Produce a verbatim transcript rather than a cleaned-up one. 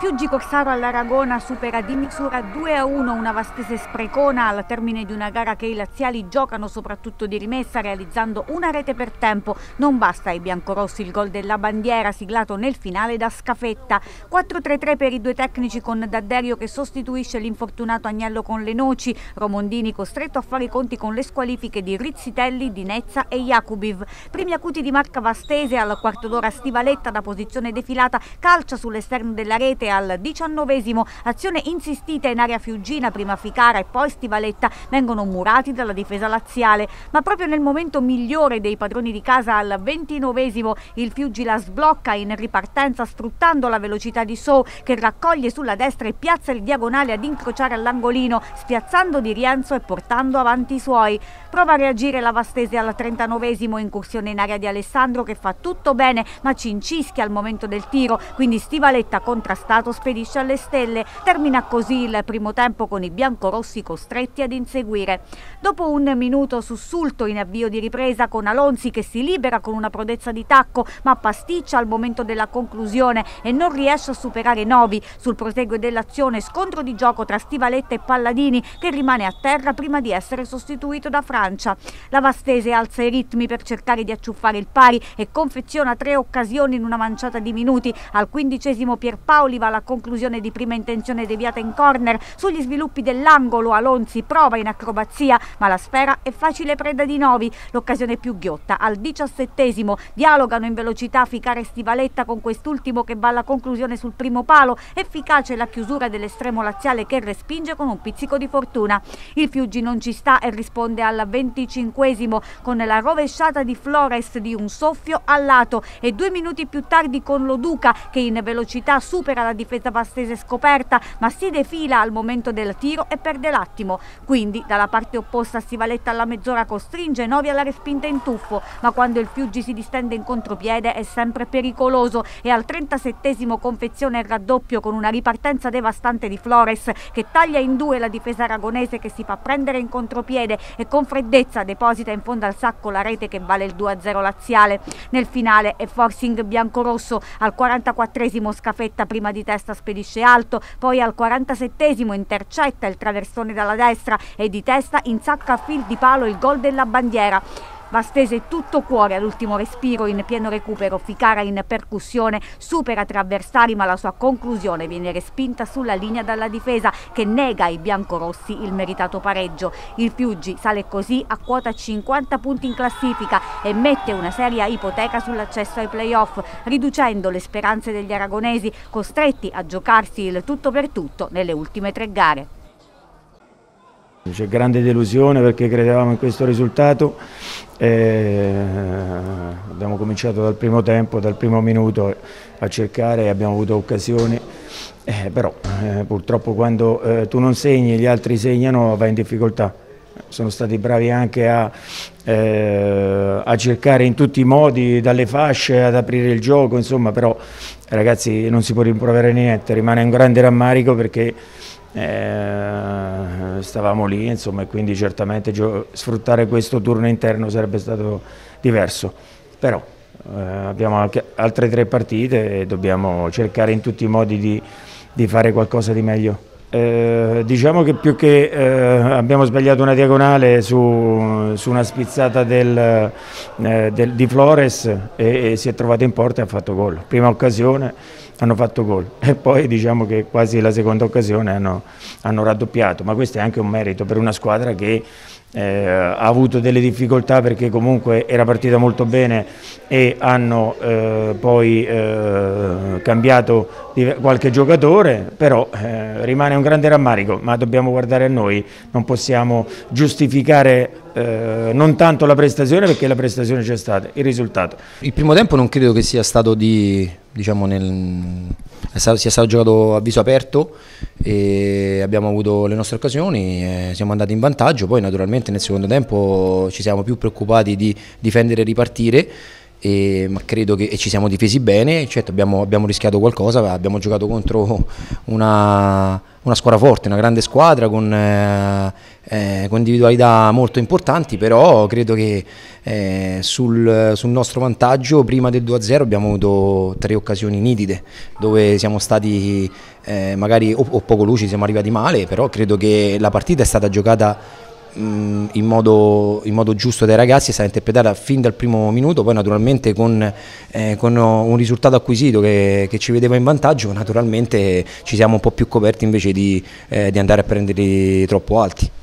Fiuggi Corsaro all'Aragona supera di misura due a uno una Vastese Sprecona al termine di una gara che i laziali giocano soprattutto di rimessa realizzando una rete per tempo. Non basta ai biancorossi il gol della bandiera siglato nel finale da Scafetta. quattro tre tre per i due tecnici con D'Adderio che sostituisce l'infortunato Agnello con le noci. Romondini costretto a fare i conti con le squalifiche di Rizzitelli, Di Nezza e Jakubiv. Primi acuti di marca Vastese al quarto d'ora Stivaletta da posizione defilata calcia sull'esterno della rete. Al diciannovesimo azione insistita in area fiuggina, prima Ficara e poi Stivaletta vengono murati dalla difesa laziale, ma proprio nel momento migliore dei padroni di casa al ventinovesimo il Fiuggi la sblocca in ripartenza sfruttando la velocità di So che raccoglie sulla destra e piazza il diagonale ad incrociare all'angolino, spiazzando Di Rienzo e portando avanti i suoi. Prova a reagire la Vastese al trentanovesimo, incursione in area di Alessandro che fa tutto bene ma ci incischia al momento del tiro, quindi Stivaletta contrastato spedisce alle stelle. Termina così il primo tempo con i biancorossi costretti ad inseguire. Dopo un minuto sussulto in avvio di ripresa con Alonzi che si libera con una prodezza di tacco ma pasticcia al momento della conclusione e non riesce a superare Novi. Sul proseguo dell'azione scontro di gioco tra Stivaletta e Palladini che rimane a terra prima di essere sostituito da Francia. La Vastese alza i ritmi per cercare di acciuffare il pari e confeziona tre occasioni in una manciata di minuti. Al quindicesimo Pierpaoli va alla conclusione di prima intenzione deviata in corner. Sugli sviluppi dell'angolo Alonzi prova in acrobazia ma la sfera è facile preda di Novi. L'occasione più ghiotta al diciassettesimo dialogano in velocità Ficara e Stivaletta con quest'ultimo che va alla conclusione sul primo palo. Efficace la chiusura dell'estremo laziale che respinge con un pizzico di fortuna. Il Fiuggi non ci sta e risponde al venticinquesimo con la rovesciata di Flores di un soffio al lato e due minuti più tardi con Loduca che in velocità supera la difesa vastese scoperta ma si defila al momento del tiro e perde l'attimo. Quindi dalla parte opposta Stivaletta alla mezz'ora costringe Novi alla respinta in tuffo, ma quando il Fiuggi si distende in contropiede è sempre pericoloso e al trentasettesimo confeziona il raddoppio con una ripartenza devastante di Flores che taglia in due la difesa aragonese che si fa prendere in contropiede e con freddezza deposita in fondo al sacco la rete che vale il due a zero laziale. Nel finale è forcing biancorosso. Al quarantaquattresimo Scafetta prima di testa spedisce alto, poi al quarantasettesimo intercetta il traversone dalla destra e di testa insacca a fil di palo il gol della bandiera. Vastese tutto cuore all'ultimo respiro in pieno recupero. Ficara in percussione supera tre avversari ma la sua conclusione viene respinta sulla linea dalla difesa che nega ai biancorossi il meritato pareggio. Il Fiuggi sale così a quota cinquanta punti in classifica e mette una seria ipoteca sull'accesso ai playoff, riducendo le speranze degli aragonesi costretti a giocarsi il tutto per tutto nelle ultime tre gare. C'è grande delusione perché credevamo in questo risultato, eh, abbiamo cominciato dal primo tempo, dal primo minuto a cercare, abbiamo avuto occasioni, eh, però eh, purtroppo quando eh, tu non segni e gli altri segnano vai in difficoltà. Sono stati bravi anche a, eh, a cercare in tutti i modi, dalle fasce ad aprire il gioco, insomma, però ragazzi non si può rimproverare niente, rimane un grande rammarico perché Eh, stavamo lì, insomma, e quindi certamente sfruttare questo turno interno sarebbe stato diverso, però eh, abbiamo anche altre tre partite e dobbiamo cercare in tutti i modi di, di fare qualcosa di meglio. Eh, diciamo che più che eh, abbiamo sbagliato una diagonale su, su una spizzata del, eh, del, di Flores e, e si è trovato in porta e ha fatto gol. Prima occasione hanno fatto gol e poi diciamo che quasi la seconda occasione hanno, hanno raddoppiato, ma questo è anche un merito per una squadra che eh, ha avuto delle difficoltà perché comunque era partita molto bene e hanno eh, poi eh, cambiato qualche giocatore, però eh, rimane un grande rammarico, ma dobbiamo guardare a noi, non possiamo giustificare eh, non tanto la prestazione perché la prestazione c'è stata, il risultato. Il primo tempo non credo che sia stato di, diciamo, nel, sia stato giocato a viso aperto e abbiamo avuto le nostre occasioni, e siamo andati in vantaggio, poi naturalmente nel secondo tempo ci siamo più preoccupati di difendere e ripartire. E, ma credo che e ci siamo difesi bene, certo abbiamo, abbiamo rischiato qualcosa, abbiamo giocato contro una, una squadra forte, una grande squadra con, eh, eh, con individualità molto importanti, però credo che Eh, sul, sul nostro vantaggio, prima del due a zero abbiamo avuto tre occasioni nitide dove siamo stati eh, magari o, o poco lucidi, siamo arrivati male, però credo che la partita è stata giocata mh, in, modo, in modo giusto dai ragazzi, è stata interpretata fin dal primo minuto, poi naturalmente con, eh, con un risultato acquisito che, che ci vedeva in vantaggio, naturalmente ci siamo un po' più coperti invece di, eh, di andare a prenderli troppo alti.